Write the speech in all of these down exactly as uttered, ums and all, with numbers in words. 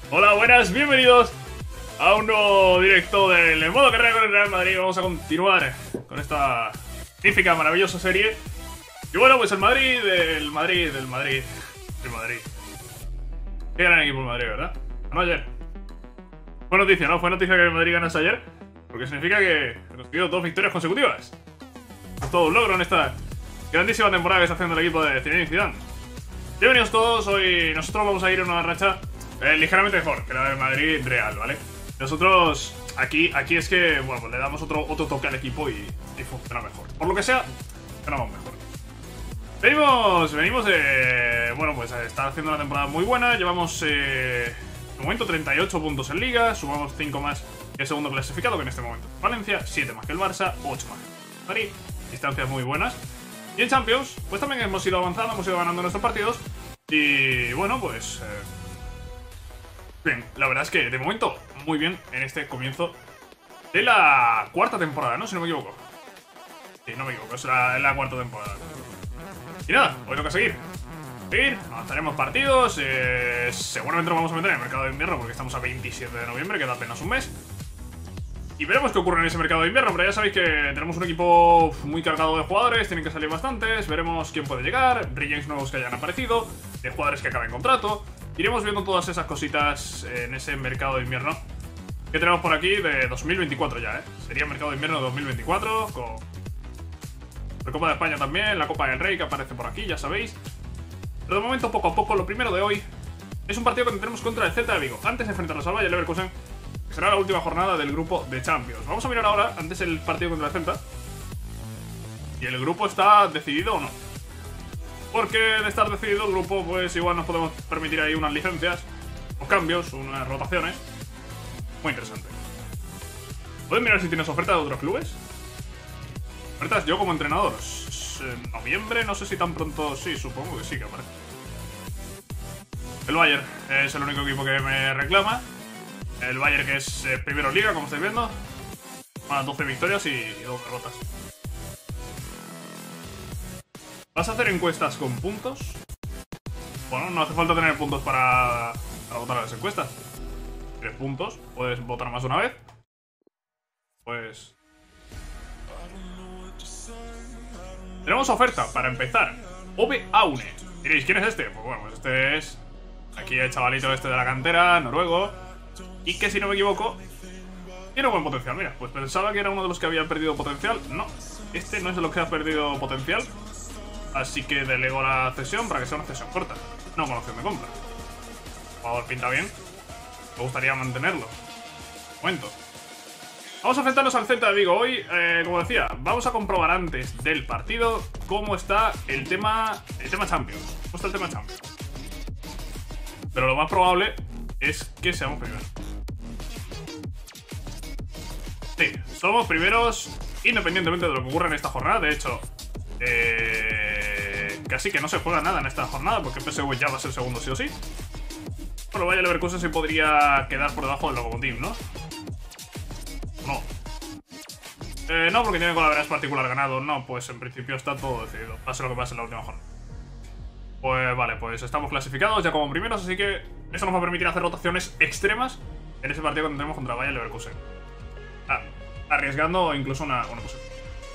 Hola, buenas, bienvenidos a un nuevo directo del modo carrera con el Real Madrid. Vamos a continuar con esta magnífica, maravillosa serie. Y bueno, pues el Madrid, el Madrid, el Madrid, el Madrid. Qué gran equipo el Madrid, ¿verdad? No ayer. Fue noticia, ¿no? Fue noticia que el Madrid ganase ayer, porque significa que ha conseguido dos victorias consecutivas. Es todo un logro en esta grandísima temporada que está haciendo el equipo de Zinedine Zidane. Bienvenidos todos, hoy nosotros vamos a ir en una racha eh, ligeramente mejor que la del Madrid Real, ¿vale? Nosotros aquí, aquí es que, bueno, pues le damos otro, otro toque al equipo y, y funciona mejor. Por lo que sea, funcionamos mejor. Venimos, venimos de, bueno, pues está haciendo una temporada muy buena. Llevamos, eh, de momento, treinta y ocho puntos en Liga. Sumamos cinco más que el segundo clasificado, que en este momento es Valencia. siete más que el Barça, ocho más que el Madrid. Distancias muy buenas. Y en Champions, pues también hemos ido avanzando, hemos ido ganando nuestros partidos. Y bueno, pues... Eh, bien, la verdad es que de momento muy bien en este comienzo de la cuarta temporada, ¿no? Si no me equivoco. Sí, no me equivoco, es la, es la cuarta temporada. Y nada, hoy toca seguir. Seguir, avanzaremos partidos. Eh, seguramente nos vamos a meter en el mercado de invierno porque estamos a veintisiete de noviembre, queda apenas un mes. Y veremos qué ocurre en ese mercado de invierno, pero ya sabéis que tenemos un equipo muy cargado de jugadores, tienen que salir bastantes, veremos quién puede llegar, brillantes nuevos que hayan aparecido, de jugadores que acaben contrato. Iremos viendo todas esas cositas en ese mercado de invierno que tenemos por aquí de dos mil veinticuatro ya, ¿eh? Sería mercado de invierno de dos mil veinticuatro, con la Copa de España también, la Copa del Rey que aparece por aquí, ya sabéis. Pero de momento, poco a poco, lo primero de hoy es un partido que tendremos contra el Celta de Vigo, antes de enfrentarnos al Bayer Leverkusen. Será la última jornada del grupo de Champions. Vamos a mirar ahora, antes el partido contra el Celta, y el grupo está decidido o no. Porque de estar decidido el grupo, pues igual nos podemos permitir ahí unas licencias, unos cambios, unas rotaciones. Muy interesante. ¿Puedes mirar si tienes ofertas de otros clubes? Ofertas yo como entrenador. En noviembre, no sé si tan pronto... Sí, supongo que sí que aparece. El Bayern es el único equipo que me reclama. El Bayern, que es eh, primero en Liga, como estáis viendo. Más doce victorias y, y dos derrotas. ¿Vas a hacer encuestas con puntos? Bueno, no hace falta tener puntos para, para votar a las encuestas. Tres puntos, puedes votar más de una vez. Pues... tenemos oferta para empezar. Ove Aune. Diréis, ¿quién es este? Pues bueno, pues este es... aquí el chavalito este de la cantera, noruego. Y que, si no me equivoco, tiene buen potencial. Mira, pues pensaba que era uno de los que había perdido potencial. No, este no es de los que ha perdido potencial. Así que delego la cesión para que sea una cesión corta, no con opción de compra. El jugador pinta bien, me gustaría mantenerlo. Momento. Vamos a enfrentarnos al Celta de Vigo. Hoy, eh, como decía, vamos a comprobar antes del partido cómo está el tema, el tema Champions. ¿Cómo está el tema Champions? Pero lo más probable es que seamos primeros. Sí, somos primeros independientemente de lo que ocurra en esta jornada. De hecho, eh, casi que no se juega nada en esta jornada porque P S V ya va a ser segundo sí o sí. Bueno, vaya, Leverkusen se podría quedar por debajo del Lokomotiv, ¿no? No. Eh, no, porque tiene colaboración particular ganado. No, pues en principio está todo decidido. Pase lo que pase en la última jornada. Pues vale, pues estamos clasificados ya como primeros, así que eso nos va a permitir hacer rotaciones extremas en ese partido que tendremos contra Bayer Leverkusen. Ah, arriesgando incluso una, una posición.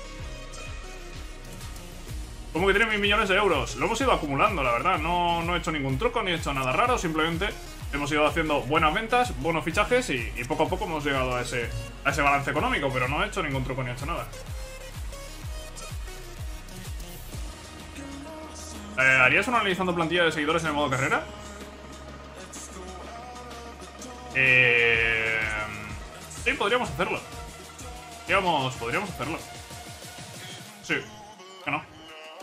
Como que tiene mil millones de euros. Lo hemos ido acumulando, la verdad. No, no he hecho ningún truco ni he hecho nada raro. Simplemente hemos ido haciendo buenas ventas, buenos fichajes y, y poco a poco hemos llegado a ese, a ese balance económico. Pero no he hecho ningún truco ni he hecho nada. Eh, ¿Harías una analizando plantilla de seguidores en el modo carrera? Eh... Sí, podríamos hacerlo. Digamos, podríamos hacerlo. Sí, que no.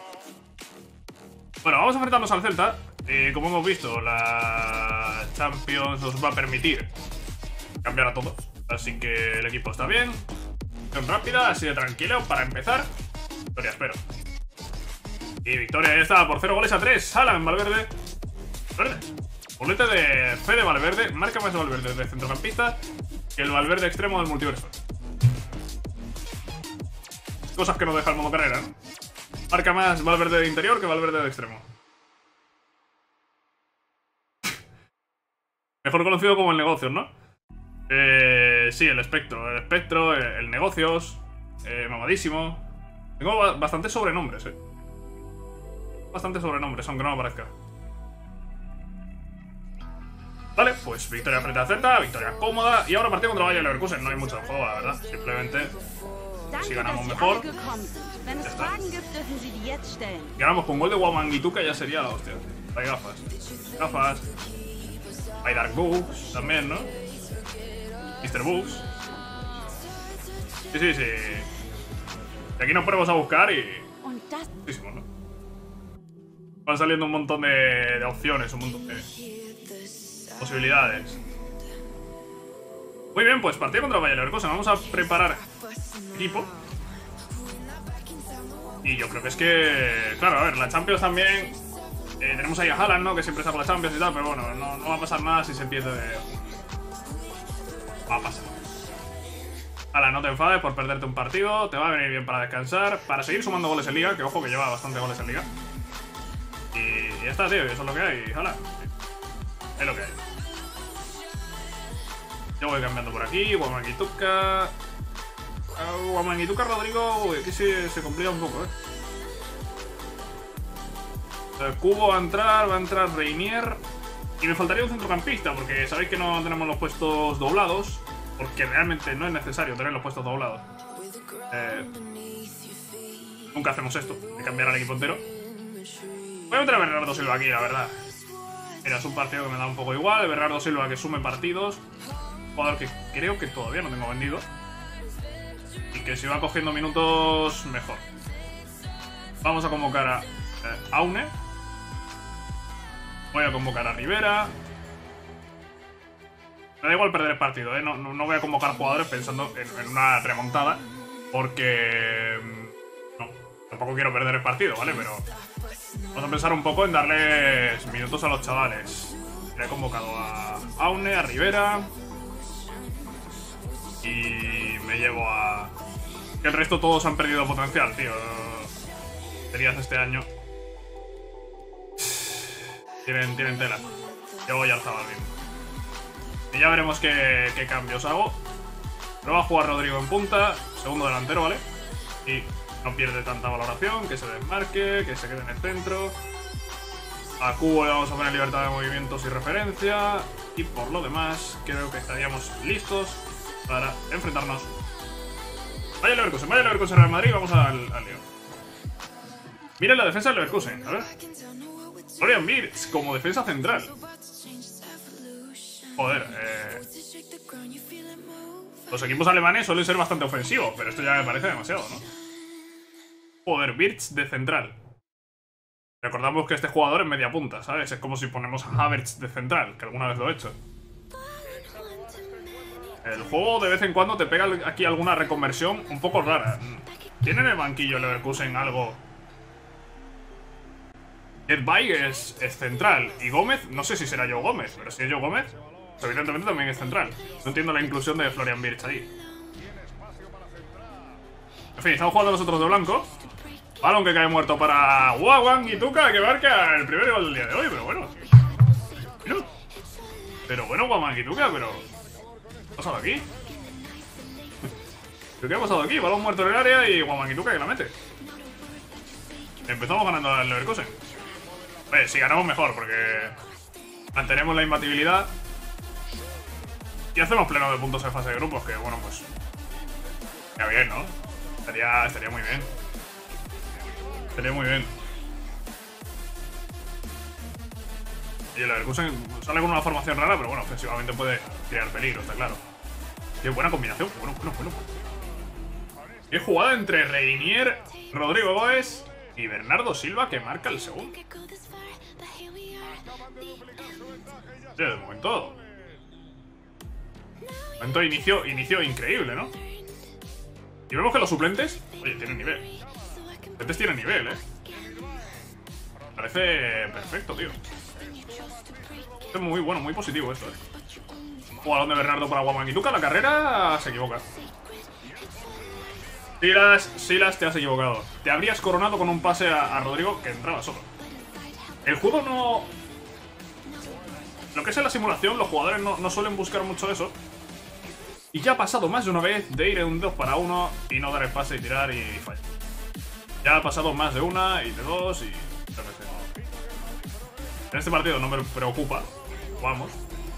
Bueno, vamos a enfrentarnos al Celta. Eh, como hemos visto, la Champions nos va a permitir cambiar a todos. Así que el equipo está bien. Acción rápida, así de tranquilo para empezar. Victoria, espero. Y victoria, ya está, por cero goles a tres. Alan Valverde. Valverde. Bolete de Fede Valverde. Marca más Valverde de centrocampista que el Valverde extremo del multiverso. Cosas que nos deja el modo carrera, ¿no? Marca más Valverde de interior que Valverde de extremo. Mejor conocido como el Negocios, ¿no? Eh, sí, el Espectro. El Espectro, el, el Negocios. Eh, mamadísimo. Tengo ba bastantes sobrenombres, eh. Bastantes sobrenombres, aunque no me parezca. Vale, pues victoria frente a Z, victoria cómoda. Y ahora partido contra Bayer Leverkusen. No hay mucho en juego, la verdad. Simplemente, si ganamos mejor, ya está. Ganamos con gol de Wamangituka, ya sería la hostia. Hay gafas. Gafas. Hay Dark Bugs también, ¿no? mister Bugs. Sí, sí, sí. Y aquí nos ponemos a buscar y... muchísimo, ¿no? Van saliendo un montón de, de opciones, un montón de posibilidades. Muy bien, pues partido contra Bayer Leverkusen. Vamos a preparar equipo. Y yo creo que es que... Claro, a ver, la Champions también... Eh, tenemos ahí a Haaland, ¿no? Que siempre está por la Champions y tal, pero bueno, no, no va a pasar nada si se empieza de... Va a pasar. Haaland, no te enfades por perderte un partido. Te va a venir bien para descansar. Para seguir sumando goles en Liga, que ojo que lleva bastante goles en Liga. Y, y ya está, tío, y eso es lo que hay, Haaland. Es lo que hay. Yo voy cambiando por aquí, Wamangituka... Uh, Wamangituka, Rodrigo... Uy, aquí se, se complica un poco, eh. El cubo va a entrar, va a entrar Reinier. Y me faltaría un centrocampista, porque sabéis que no tenemos los puestos doblados. Porque realmente no es necesario tener los puestos doblados. Eh, nunca hacemos esto, de cambiar al equipo entero. Voy a meter a Bernardo Silva aquí, la verdad. Mira, es un partido que me da un poco igual. Bernardo Silva que sume partidos. Un jugador que creo que todavía no tengo vendido. Y que si va cogiendo minutos, mejor. Vamos a convocar a eh, Aune. Voy a convocar a Rivera. Me da igual perder el partido, ¿eh? No, no, no voy a convocar jugadores pensando en, en una remontada. Porque... No, tampoco quiero perder el partido, ¿vale? Pero... Vamos a pensar un poco en darles minutos a los chavales. Le he convocado a Aune, a Rivera. Y me llevo a... Que el resto todos han perdido potencial, tío. Serías este año. Tienen, tienen tela. Llevo ya al Zabal mismo. Y ya veremos qué, qué cambios hago. Pero va a jugar Rodrigo en punta. Segundo delantero, ¿vale? Y no pierde tanta valoración. Que se desmarque, que se quede en el centro. A Cubo le vamos a poner libertad de movimientos y referencia. Y por lo demás, creo que estaríamos listos para enfrentarnos. Vaya Leverkusen, vaya Leverkusen Real Madrid. Vamos al, al lío. Miren la defensa del Leverkusen, a ver. Florian Wirtz como defensa central. Joder, eh... los equipos alemanes suelen ser bastante ofensivos, pero esto ya me parece demasiado, ¿no? Joder, Wirtz de central. Recordamos que este jugador es media punta, ¿sabes? Es como si ponemos a Havertz de central, que alguna vez lo he hecho. El juego de vez en cuando te pega aquí alguna reconversión un poco rara. ¿Tiene en el banquillo Leverkusen algo? Edbay es, es central. Y Gómez, no sé si será Joe Gómez, pero si es Joe Gómez, pues evidentemente también es central. No entiendo la inclusión de Florian Wirtz ahí. En fin, estamos jugando nosotros de blanco. Balón que cae muerto para Wamangituka, que marca el primer gol del día de hoy, pero bueno. Pero, pero bueno, Wamangituka, pero... ¿qué ha pasado aquí? ¿Pero qué ha pasado aquí? Balón muerto en el área y Wamangituka que la mete. Empezamos ganando al Leverkusen. Pues si ganamos mejor, porque mantenemos la imbatibilidad y hacemos pleno de puntos en fase de grupos, que bueno, pues estaría bien, ¿no? Estaría, estaría muy bien. Estaría muy bien. Y el Leverkusen sale con una formación rara, pero bueno, ofensivamente puede crear peligro, está claro. Qué buena combinación, bueno, bueno, bueno. Qué jugada entre Reinier, Rodrigo Góez y Bernardo Silva, que marca el segundo. Sí, de momento. De momento inicio, inicio increíble, ¿no? Y vemos que los suplentes, oye, tienen nivel. Los suplentes tienen nivel, eh. Parece perfecto, tío. Es muy bueno, muy positivo esto, eh. Jugador de Bernardo para Wamangituka, la carrera se equivoca. Silas, Silas, te has equivocado. Te habrías coronado con un pase a, a Rodrigo que entraba solo. El juego no... Lo que es en la simulación, los jugadores no, no suelen buscar mucho eso. Y ya ha pasado más de una vez de ir en un dos para uno y no dar el pase y tirar y fallar. Ya ha pasado más de una y de dos y... En este partido no me preocupa, vamos.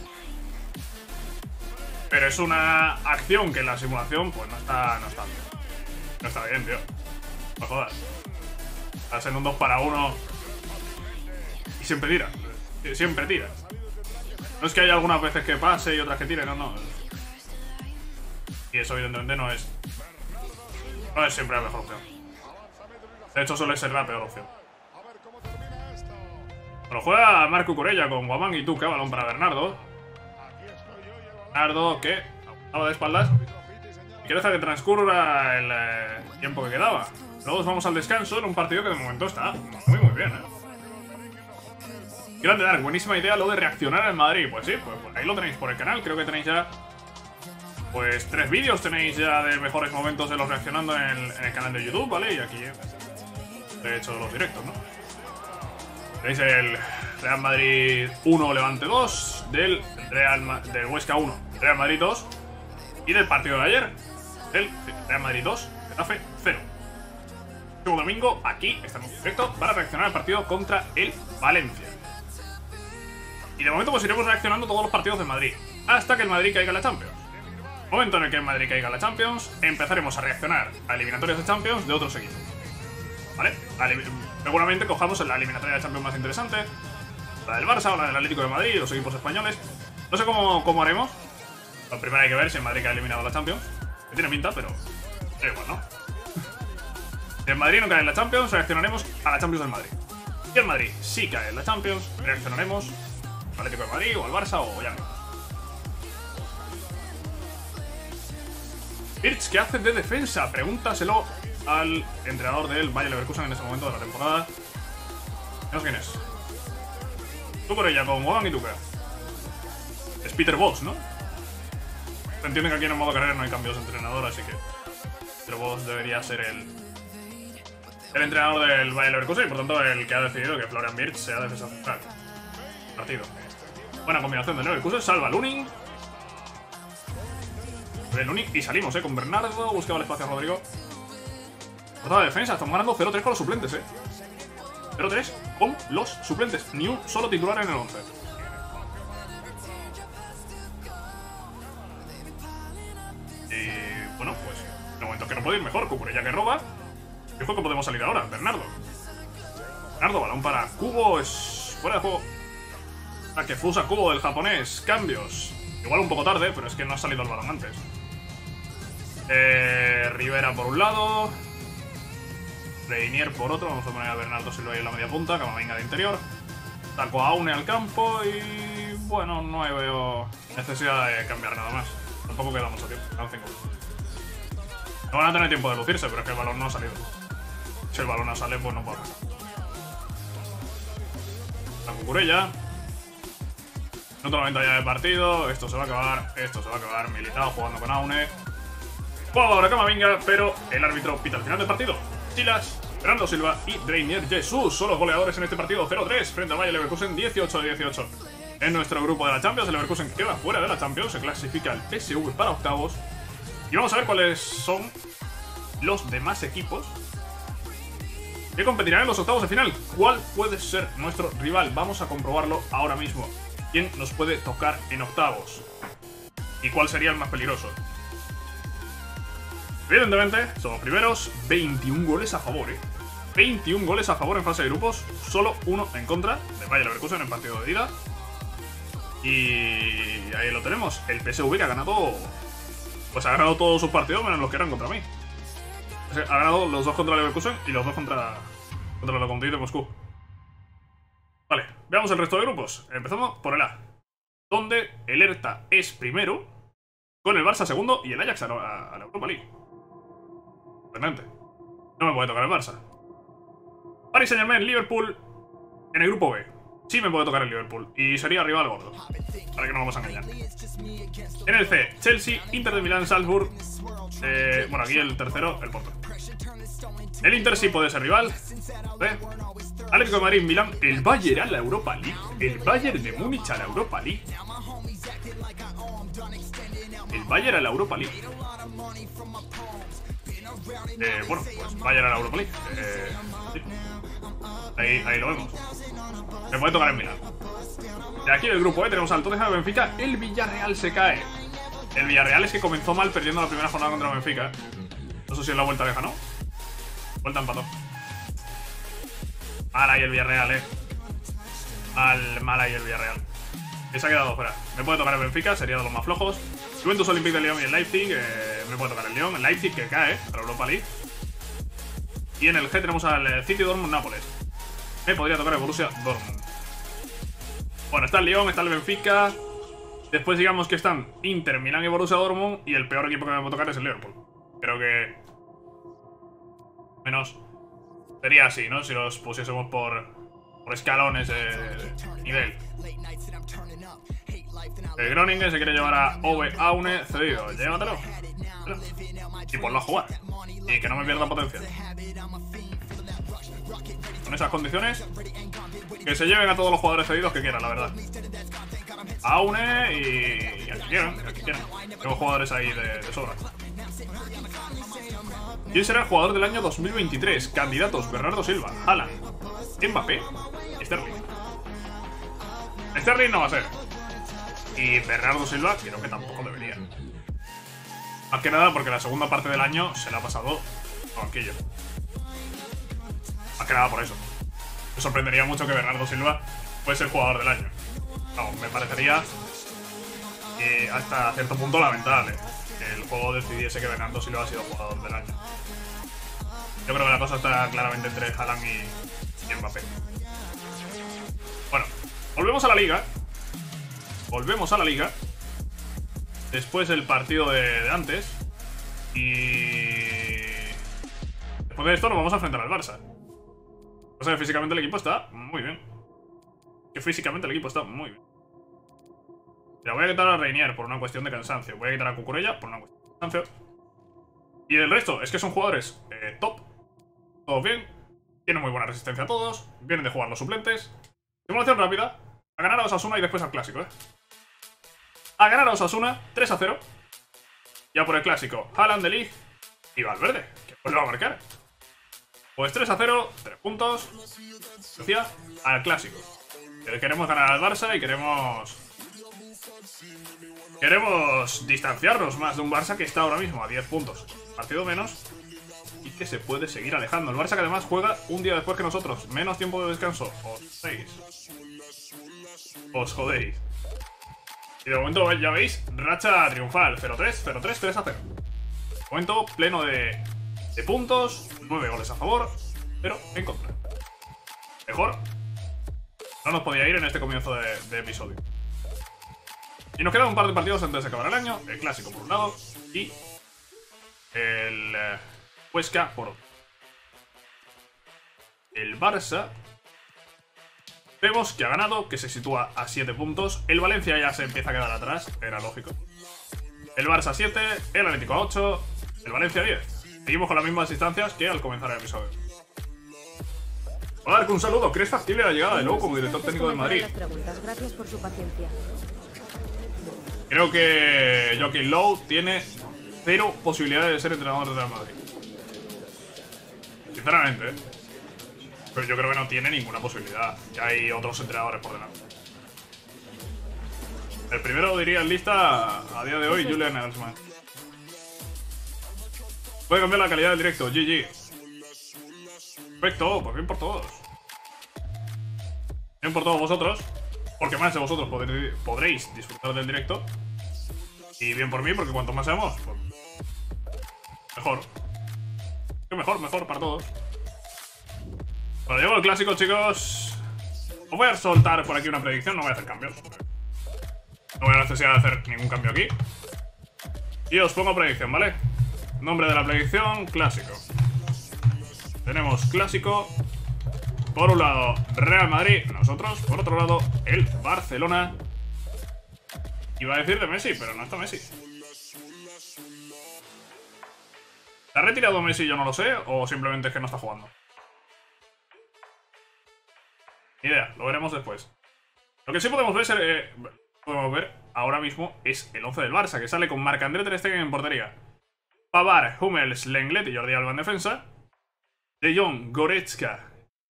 Pero es una acción que en la simulación pues no está, no está bien. No está bien, tío. No jodas. Estás en un dos para uno y siempre tira. Siempre tira. No es que haya algunas veces que pase y otras que tire, no, no. Y eso evidentemente no es... No es siempre la mejor opción. De hecho suele ser la peor opción. Bueno, juega Marco Cucurella con Guamán y Tuca, balón para Bernardo. Bernardo que aguantaba de espaldas y quiere hacer que transcurra el eh, tiempo que quedaba. Luego vamos al descanso en un partido que de momento está muy muy bien, ¿eh? Grande Dark, buenísima idea lo de reaccionar en Madrid. Pues sí, pues, pues ahí lo tenéis por el canal. Creo que tenéis ya pues tres vídeos tenéis ya de mejores momentos de los reaccionando en el, en el canal de YouTube, ¿vale? Y aquí he hecho los directos, ¿no? Tenéis el Real Madrid uno, Levante dos, del, Real Ma del Huesca uno, Real Madrid dos, y del partido de ayer, del Real Madrid dos, Getafe cero. El próximo domingo, aquí estamos en directo para reaccionar al partido contra el Valencia. Y de momento pues iremos reaccionando todos los partidos de Madrid, hasta que el Madrid caiga en la Champions. Momento en el que el Madrid caiga en la Champions, empezaremos a reaccionar a eliminatorias de Champions de otros equipos. ¿Vale? Seguramente cojamos la eliminatoria de Champions más interesante, la del Barça o la del Atlético de Madrid, los equipos españoles. No sé cómo, cómo haremos. Lo primero hay que ver si el Madrid ha eliminado la Champions. Que tiene pinta, pero da igual, ¿no? Si el Madrid no cae en la Champions, reaccionaremos a la Champions del Madrid. Si el Madrid sí cae en la Champions, reaccionaremos al Atlético de Madrid o al Barça o ya no. Birch, ¿qué hace de defensa? Pregúntaselo al entrenador del Bayer Leverkusen en este momento de la temporada. No sé quién es. Tú por ella, con Wogan y Tuca. Es Peter Bosz, ¿no? Se entiende que aquí en el modo carrera no hay cambios de entrenador, así que Peter Bosz debería ser el el entrenador del Bayer Leverkusen y por tanto el que ha decidido que Florian Wirtz sea defensa central. Partido. Buena combinación de Leverkusen, salva Lunin. Lunin y salimos, eh, con Bernardo, buscaba el espacio a Rodrigo. Portada de defensa, estamos ganando cero tres con los suplentes, eh. cero tres con los suplentes, ni un solo titular en el once. Y bueno, pues de momento que no puede ir mejor, Cucurella que roba. ¿Qué juego podemos salir ahora? Bernardo. Bernardo, balón para Kubo, es fuera de juego. A que fusa Kubo del japonés, cambios. Igual un poco tarde, pero es que no ha salido el balón antes. Eh, Rivera por un lado. Reinier por otro. Vamos a poner a Bernardo Silva ahí en la media punta. Camavinga de interior. Taco a Aune al campo. Y bueno, no veo necesidad de cambiar nada más. Tampoco queda mucho tiempo. Quedan cinco. No van a tener tiempo de lucirse, pero es que el balón no ha salido. Si el balón no sale, pues no puedo pasar. La Cucurella. Minuto noventa ya de partido. Esto se va a acabar. Esto se va a acabar. Militao jugando con Aune. Juega ahora Camavinga, pero el árbitro pita al final del partido. Silas, Fernando Silva y Reinier Jesús son los goleadores en este partido. cero tres frente al Bayer Leverkusen, dieciocho a dieciocho. En nuestro grupo de la Champions, el Leverkusen queda fuera de la Champions. Se clasifica el P S V para octavos. Y vamos a ver cuáles son los demás equipos que competirán en los octavos de final. ¿Cuál puede ser nuestro rival? Vamos a comprobarlo ahora mismo. ¿Quién nos puede tocar en octavos? ¿Y cuál sería el más peligroso? Evidentemente, somos primeros. veintiún goles a favor, ¿eh? veintiún goles a favor en fase de grupos. Solo uno en contra de Bayer Leverkusen en partido de ida. Y ahí lo tenemos. El P S V que ha ganado... Pues ha ganado todos sus partidos menos los que eran contra mí. O sea, ha ganado los dos contra Leverkusen y los dos contra, contra el Lokomotiv de Moscú. Vale, veamos el resto de grupos. Empezamos por el A, donde el Hertha es primero, con el Barça segundo y el Ajax a la, a la Europa League. Sorprendente. No me puede tocar el Barça. Paris Saint-Germain, Liverpool en el grupo B. Sí me puede tocar el Liverpool y sería rival gordo, para que no vamos a engañar. En el C, Chelsea, Inter de Milán, Salzburg. Eh, bueno, aquí el tercero, el Porto. El Inter sí puede ser rival. ¿Eh? Atlético de Madrid, Milán, el Bayern a la Europa League. El Bayern de Múnich a la Europa League. El Bayern a la Europa League. Eh, bueno, pues Bayern a la Europa League. Eh, sí. Ahí, ahí lo vemos. Me puede tocar en Milán. De aquí del grupo E tenemos al Tottenham, Benfica. El Villarreal se cae. El Villarreal es que comenzó mal perdiendo la primera jornada contra Benfica. No sé si en la vuelta deja, ¿no? Vuelta empató. Mal ahí el Villarreal, eh. Mal, mal ahí el Villarreal. Que se ha quedado fuera. Me puede tocar el Benfica, sería de los más flojos. Juventus, Olympique de Lyon y el Leipzig. Eh, me puede tocar el Lyon. El Leipzig que cae, eh, para Europa League. Y en el G tenemos al City, Dortmund, Nápoles. Me podría tocar el Borussia Dortmund. Bueno, está el Lyon, está el Benfica. Después digamos que están Inter, Milán y Borussia Dortmund. Y el peor equipo que me puede tocar es el Liverpool. Creo que... menos... sería así, ¿no? Si los pusiésemos por... por escalones de, de nivel. El Groningen se quiere llevar a Ove Aune cedido. Llévatelo. Y ponlo a jugar. Y que no me pierda potencial. Con esas condiciones, que se lleven a todos los jugadores cedidos que quieran, la verdad. Aune y... y al que quieran, al que quieran. Tengo jugadores ahí de, de sobra. ¿Quién será el jugador del año dos mil veintitrés? Candidatos: Bernardo Silva, Haaland, Mbappé, Sterling. Sterling no va a ser. Y Bernardo Silva creo que tampoco debería. Más que nada porque la segunda parte del año se la ha pasado con banquillo. Más que nada por eso. Me sorprendería mucho que Bernardo Silva fuese el jugador del año. No, me parecería eh, hasta cierto punto lamentable que el juego decidiese que Bernardo Silva ha sido jugador del año. Yo creo que la cosa está claramente entre Haaland y, y Mbappé. Bueno, volvemos a la liga. Volvemos a la liga. Después del partido de, de antes. Y... después de esto nos vamos a enfrentar al Barça. O sea que físicamente el equipo está muy bien. Que físicamente el equipo está muy bien. Mira, voy a quitar a Reinier por una cuestión de cansancio. Voy a quitar a Cucurella por una cuestión de cansancio. Y el resto es que son jugadores eh, top. Todos bien. Tienen muy buena resistencia a todos. Vienen de jugar los suplentes. Simulación rápida. A ganar a Osasuna y después al clásico, eh. A ganar a Osasuna tres a cero. Ya por el clásico, Haaland, de Ligt y Valverde, que pues lo va a marcar. Pues tres a cero, tres puntos. Decía, al clásico. Queremos ganar al Barça y queremos... Queremos distanciarnos más de un Barça que está ahora mismo a diez puntos. Partido menos. Y que se puede seguir alejando. El Barça que además juega un día después que nosotros. Menos tiempo de descanso. Os jodéis. Os jodéis. Y de momento ya veis, racha triunfal. cero tres, cero tres, tres a cero. De momento pleno de, de puntos. nueve goles a favor, pero en contra. Mejor no nos podía ir en este comienzo de, de episodio. Y nos quedan un par de partidos antes de acabar el año. El clásico por un lado y el eh, Huesca por otro. El Barça vemos que ha ganado, que se sitúa a siete puntos. El Valencia ya se empieza a quedar atrás, era lógico. El Barça siete, el Atlético a ocho, el Valencia a diez. Seguimos con las mismas distancias que al comenzar el episodio. Hola, un saludo. ¿Crees factible la llegada de Lowe como director técnico del Madrid? Gracias por su paciencia. Creo que Joaquín Lowe tiene cero posibilidades de ser entrenador del Real Madrid. Sinceramente, ¿eh? Pero yo creo que no tiene ninguna posibilidad. Ya hay otros entrenadores por delante. El primero diría en lista a día de hoy, Julian Nagelsmann. Puede cambiar la calidad del directo, G G. Perfecto, pues bien por todos. Bien por todos vosotros. Porque más de vosotros podréis, podréis disfrutar del directo. Y bien por mí, porque cuanto más seamos, pues mejor. Que mejor, mejor para todos. Bueno, llevo el clásico, chicos. Os voy a soltar por aquí una predicción. No voy a hacer cambios. No voy a necesidad de hacer ningún cambio aquí. Y os pongo predicción, ¿vale? Nombre de la predicción, clásico. Tenemos clásico. Por un lado, Real Madrid, nosotros. Por otro lado, el Barcelona. Iba a decir de Messi, pero no está Messi. ¿Se ha retirado Messi? Yo no lo sé. O simplemente es que no está jugando. Ni idea, lo veremos después. Lo que sí podemos ver, eh, podemos ver ahora mismo es el once del Barça, que sale con Marc-André ter Stegen en portería. Pavard, Hummels, Lenglet y Jordi Alba en defensa. De Jong, Goretzka.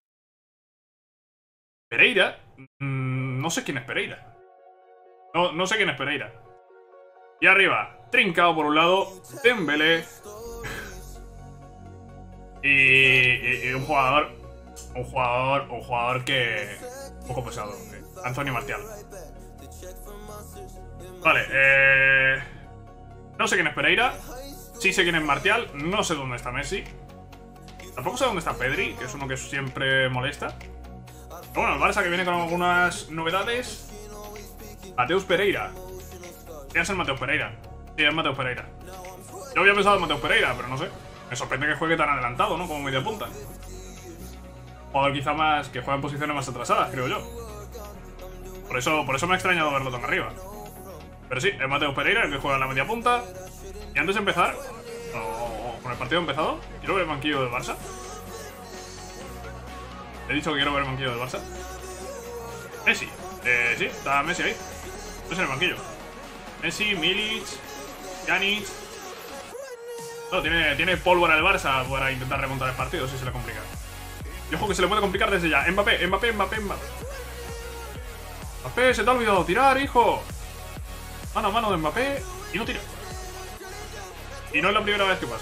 Pereira. Mmm, no sé quién es Pereira. No, no sé quién es Pereira. Y arriba, Trincao por un lado, Dembélé. y, y, y un jugador. Un jugador. Un jugador que. Un poco pesado. Eh, Anthony Martial. Vale, eh. No sé quién es Pereira. Sí sé quién es Martial. No sé dónde está Messi. Tampoco sé dónde está Pedri, que es uno que siempre molesta. Pero bueno, el Barça que viene con algunas novedades. Mateus Pereira. ¿Qué es el Mateus Pereira? Sí, es Mateus Pereira. Yo había pensado en Mateus Pereira, pero no sé. Me sorprende que juegue tan adelantado, ¿no? Como media punta. Jugador quizá más que juega en posiciones más atrasadas, creo yo. Por eso, por eso me ha extrañado verlo tan arriba. Pero sí, es Mateus Pereira el que juega en la media punta. Y antes de empezar, o, o con el partido empezado, quiero ver el banquillo del Barça. He dicho que quiero ver el banquillo del Barça. Messi. Eh, sí, está Messi ahí. No es en el banquillo. Messi, Milic, Pjanic. No, tiene, tiene pólvora el Barça para intentar remontar el partido, si se le complica. Y ojo que se le puede complicar desde ya. Mbappé, Mbappé, Mbappé, Mbappé. Mbappé, se te ha olvidado tirar, hijo. Mano a mano de Mbappé y no tira. Y no es la primera vez que pasa.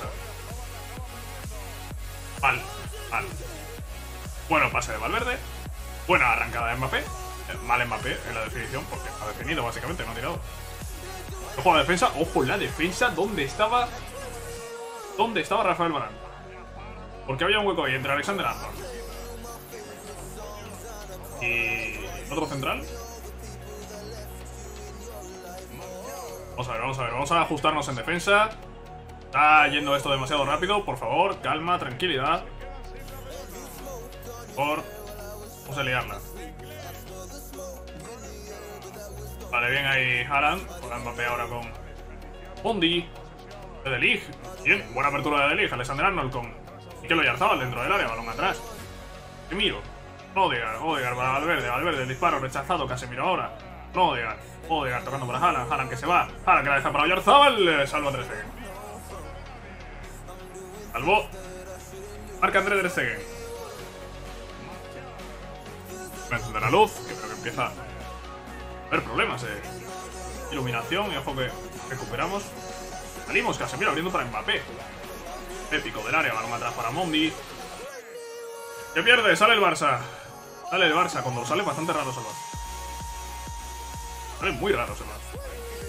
Mal, mal. Bueno, pase de Valverde. Buena arrancada de Mbappé. Mal Mbappé en la definición, porque ha definido básicamente, no ha tirado. Ojo a la defensa, ojo la defensa. ¿Dónde estaba? ¿Dónde estaba Rafael Varane? Porque había un hueco ahí entre Alexander Arnold y otro central. Vamos a ver, vamos a ver, vamos a ajustarnos en defensa. Está yendo esto demasiado rápido, por favor, calma, tranquilidad. Por... Vamos a liarla. Vale, bien ahí Haaland. Con Mbappé ahora con Bondi. De De Ligt. Bien, buena apertura de De Ligt. Alexander Arnold con Mikel Oyarzabal dentro del área, balón atrás. Casemiro. Odegaard, Odegaard para Valverde. Valverde, el disparo rechazado. Casemiro ahora. Odegaard. Odegaard tocando para Haaland. Haaland que se va. Haaland que la deja para Oyarzabal. Salva ter Stegen. Salvó. Marc-André ter Stegen. Voy a encender la luz, que creo que empieza a haber problemas de iluminación. Y ojo que recuperamos. Salimos, Casemiro abriendo para Mbappé. Épico del área, balón atrás para Mondi. Que pierde, sale el Barça. Sale el Barça, cuando sale bastante raro el Barça. Sale muy raro el Barça.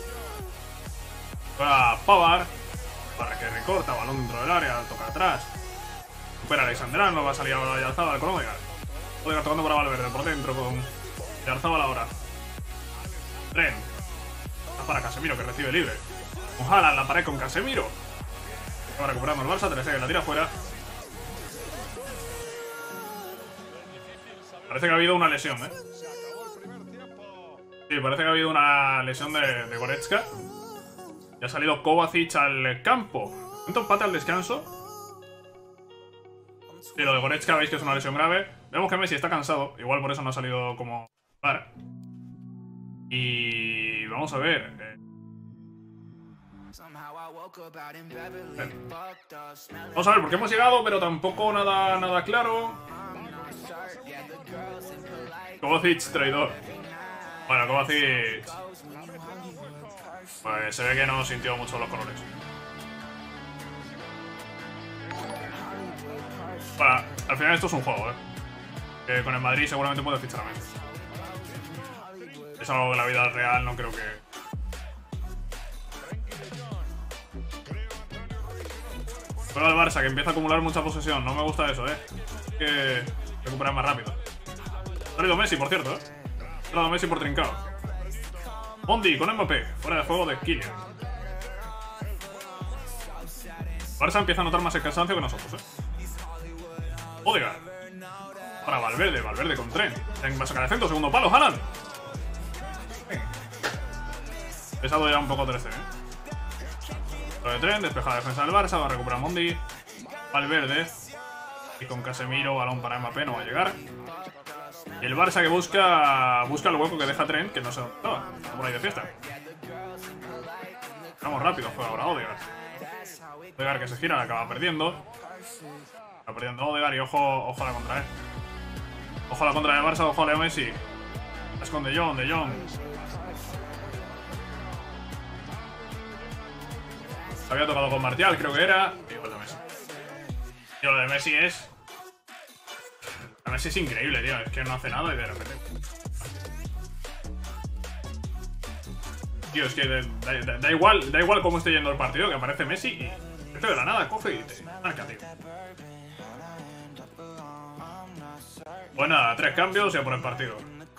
Para Pavard. Para que recorta, balón dentro del área, toca atrás. Supera Alexander Arnold, va a salir ahora Oyarzabal con Odegaard. Odegaard tocando para Valverde por dentro con Oyarzabal ahora. Tren. Está para Casemiro que recibe libre. Con Haaland la pared con Casemiro. Va recuperando el Barça, ter Stegen la tira fuera. Parece que ha habido una lesión, ¿eh? Sí, parece que ha habido una lesión de, de Goretzka. Y ha salido Kovacic al campo. ¿Cuánto empate al descanso? Sí, lo de Goretzka veis que es una lesión grave. Vemos que Messi está cansado. Igual por eso no ha salido como... Y... vamos a ver... Eh... Vamos a ver, porque hemos llegado, pero tampoco nada, nada claro. Kovacic, traidor. Bueno, Kovacic... Pues se ve que no sintió mucho los colores. Bueno, al final esto es un juego, ¿eh? Que con el Madrid seguramente puede fichar a Messi. Es algo que en la vida real no creo que... Pero el Barça, que empieza a acumular mucha posesión. No me gusta eso, ¿eh? Hay que recuperar más rápido. Ha salido Messi, por cierto, ¿eh? Ha salido Messi por Trincao. Bondi con Mbappé. Fuera de juego de Kylian. Barça empieza a notar más el cansancio que nosotros, ¿eh? Odegaard. Para Valverde. Valverde con Tren. Tren va a sacar el centro. Segundo palo. Haaland. Pesado ya un poco ter Stegen, ¿eh? Lo de Tren, despeja la defensa del Barça, va a recuperar Mondi. Valverde. Y con Casemiro, balón para Mbappé, no va a llegar. Y el Barça que busca busca el hueco que deja Trent, que no se notaba. Está por ahí de fiesta. Vamos rápido, juega ahora Odegaard. Odegaard que se gira, acaba perdiendo. Está perdiendo Odegaard y ojo, ojo a la contra, eh. Ojo a la contra de Barça, ojo a Leo Messi. Es con De Jong, De Jong. Se había tocado con Martial, creo que era. Y gol de Messi. Y lo de Messi es... A Messi es increíble, tío. Es que no hace nada y de repente... Tío, es que da, da, da igual da igual cómo esté yendo el partido, que aparece Messi y... Este de la nada coge y te marca, tío. Pues nada, tres cambios y a por el partido.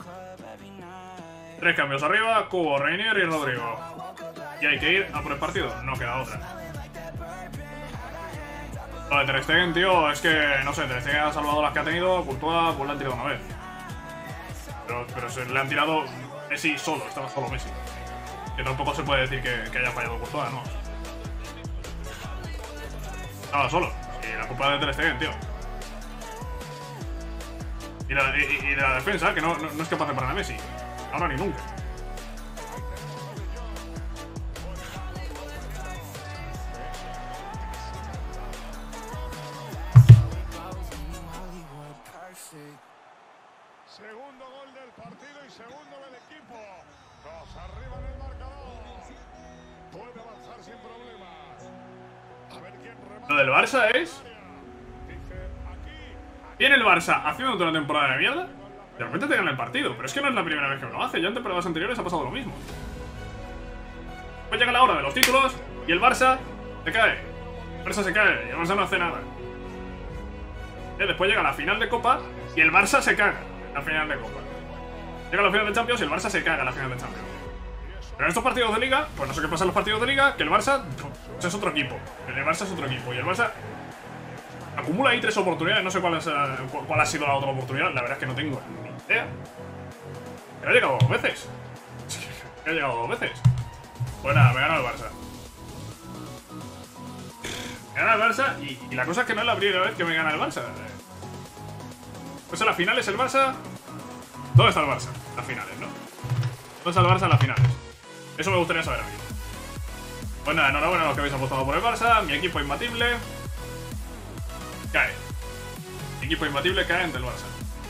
Tres cambios arriba, Cubo, Reinier y Rodrigo. Y hay que ir a por el partido, no queda otra. Lo de Ter Stegen, tío, es que, no sé, Ter Stegen ha salvado las que ha tenido, Courtois pues le han tirado una vez. Pero, pero se le han tirado Messi solo, estaba solo Messi. Que tampoco se puede decir que, que haya fallado Courtois, ¿no? Estaba solo, y la culpa es de Ter Stegen, tío. Y, la, y, y de la defensa, que no, no, no es capaz de parar a Messi. Ahora ni nunca. Segundo gol del partido y segundo del equipo. Dos arriba en el marcador. Puede avanzar sin problemas. A ver quién remata. Lo del Barça es... Viene el Barça haciendo una temporada de mierda. De repente te gana el partido. Pero es que no es la primera vez que me lo hace. Ya en temporadas anteriores ha pasado lo mismo. Pues llega la hora de los títulos y el Barça se cae. El Barça se cae y el Barça no hace nada. Y después llega la final de Copa y el Barça se caga en la final de Copa. Llega la final de Champions y el Barça se caga en la final de Champions. Pero en estos partidos de Liga, pues no sé qué pasa en los partidos de Liga, que el Barça pues es otro equipo. El Barça es otro equipo y el Barça acumula ahí tres oportunidades. No sé cuál, es, uh, cuál ha sido la otra oportunidad. La verdad es que no tengo ni idea. Pero ha llegado dos veces. Ha llegado dos veces. Pues nada, me gana el Barça. Me gana el Barça y, y la cosa es que no es la primera vez que me gana el Barça. Pues en las finales el Barça... ¿Dónde está el Barça? Las finales, ¿no? ¿Dónde está el Barça en las finales? Eso me gustaría saber a mí. Pues nada, enhorabuena a los que habéis apostado por el Barça. Mi equipo imbatible cae. Mi equipo imbatible cae ante el Barça.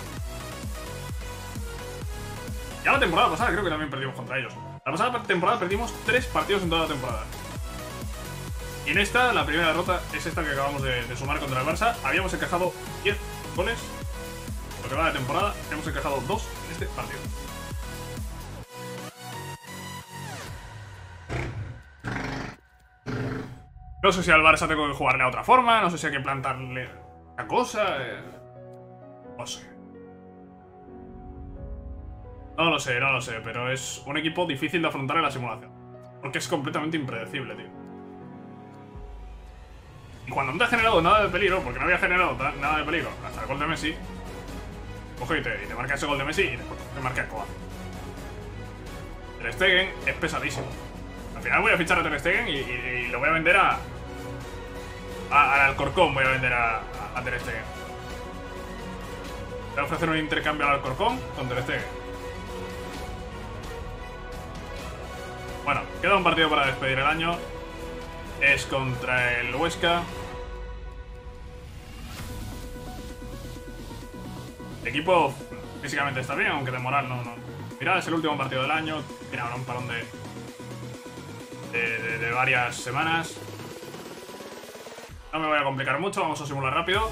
Ya la temporada pasada creo que también perdimos contra ellos. La pasada temporada perdimos tres partidos en toda la temporada. Y en esta, la primera derrota es esta que acabamos de, de sumar contra el Barça. Habíamos encajado diez goles. Lo que va de temporada, hemos encajado dos en este partido. No sé si al Barça tengo que jugarle a otra forma, no sé si hay que plantarle una cosa. Eh... No sé. No lo sé, no lo sé, pero es un equipo difícil de afrontar en la simulación. Porque es completamente impredecible, tío. Y cuando no te ha generado nada de peligro, porque no había generado nada de peligro hasta el gol de Messi, coge y te, y te marca ese gol de Messi y después te marca el Coa. Ter Stegen es pesadísimo. Al final voy a fichar a Ter Stegen y, y, y lo voy a vender a... a al Alcorcón voy a vender a, a, a Ter Stegen. Voy a ofrecer un intercambio al Alcorcón con Ter Stegen. Bueno, queda un partido para despedir el año. Es contra el Huesca. El equipo físicamente está bien, aunque de moral no, no. Mirad, es el último partido del año. Tiene ahora un parón de, de, de, de varias semanas. No me voy a complicar mucho, vamos a simular rápido.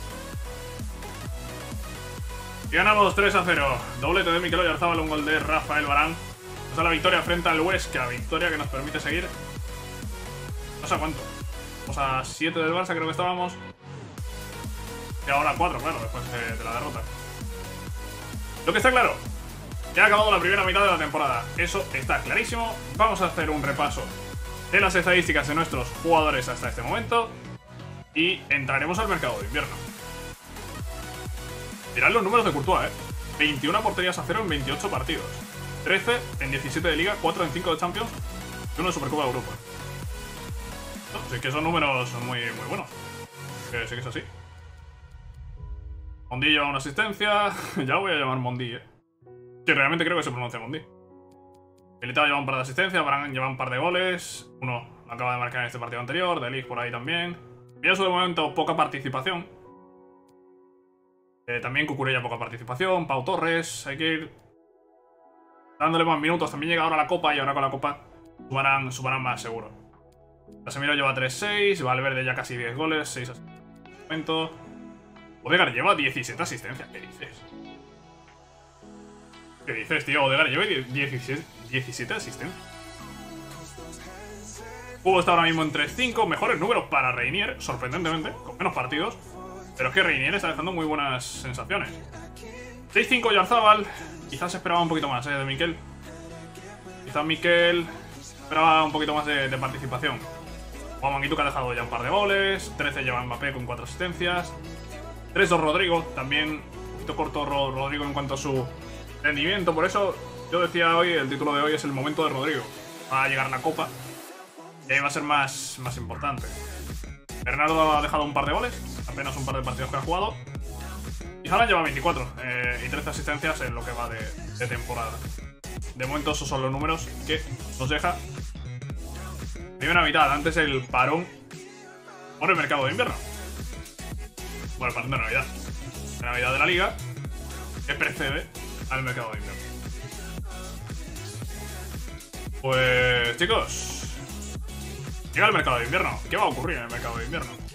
Y ganamos tres a cero. Doblete de Mikel Oyarzabal, un gol de Rafael Varane. Nos da la victoria frente al Huesca. Victoria que nos permite seguir. No sé cuánto. Vamos a siete del Barça, creo que estábamos. Y ahora cuatro, claro, después de, de la derrota. Lo que está claro, ya ha acabado la primera mitad de la temporada. Eso está clarísimo. Vamos a hacer un repaso de las estadísticas de nuestros jugadores hasta este momento. Y entraremos al mercado de invierno. Mirad los números de Courtois, eh. veintiuna porterías a cero en veintiocho partidos. trece en diecisiete de Liga, cuatro en cinco de Champions y uno de Supercopa de Europa. No, sí que son números muy, muy buenos. Que sí que es así. Mondi lleva una asistencia. Ya lo voy a llamar Mondi, eh. Sí, realmente creo que se pronuncia Mondi. Militao lleva un par de asistencias, Varane lleva un par de goles. Uno lo acaba de marcar en este partido anterior, De Ligt por ahí también. Pienso de momento poca participación. Eh, también Cucurella poca participación. Pau Torres, hay que ir dándole más minutos. También llega ahora la Copa y ahora con la Copa sumarán, sumarán más seguro. Casemiro lleva tres seis, Valverde ya casi diez goles, seis asistencias. Odegaard lleva diecisiete asistencias, ¿qué dices? ¿Qué dices, tío? Odegaard lleva diecisiete, diecisiete asistencias. El juego está ahora mismo en tres cinco, mejores números para Reinier, sorprendentemente, con menos partidos. Pero es que Reinier está dejando muy buenas sensaciones. seis cinco Yarzábal, quizás esperaba un poquito más, ¿eh? De Mikel. Quizás Mikel esperaba un poquito más de, de participación. Juan Manguito que ha dejado ya un par de goles, trece lleva Mbappé con cuatro asistencias. tres dos Rodrigo, también un poquito corto Rodrigo en cuanto a su rendimiento. Por eso yo decía hoy, el título de hoy es el momento de Rodrigo. Va a llegar la Copa y ahí va a ser más, más importante. Bernardo ha dejado un par de goles, apenas un par de partidos que ha jugado. Y Haaland lleva veinticuatro eh, y trece asistencias en lo que va de, de temporada. De momento esos son los números que nos deja primera mitad, antes el parón por el mercado de invierno. Bueno, el parón de Navidad. La Navidad de la Liga que precede al mercado de invierno. Pues chicos, llega el mercado de invierno. ¿Qué va a ocurrir en el mercado de invierno?